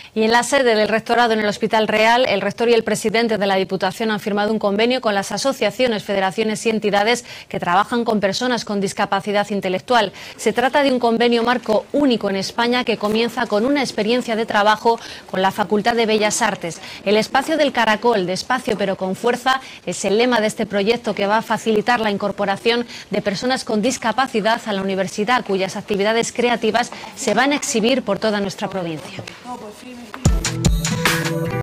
Y en la sede del rectorado en el Hospital Real, el rector y el presidente de la Diputación han firmado un convenio con las asociaciones, federaciones y entidades que trabajan con personas con discapacidad intelectual. Se trata de un convenio marco único en España que comienza con una experiencia de trabajo con la Facultad de Bellas Artes. El espacio del caracol, despacio pero con fuerza, es el lema de este proyecto que va a facilitar la incorporación de personas con discapacidad a la universidad, cuyas actividades creativas se van a exhibir por toda nuestra provincia.